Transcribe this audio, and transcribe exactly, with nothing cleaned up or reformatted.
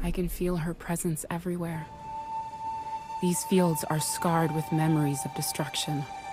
I can feel her presence everywhere. These fields are scarred with memories of destruction.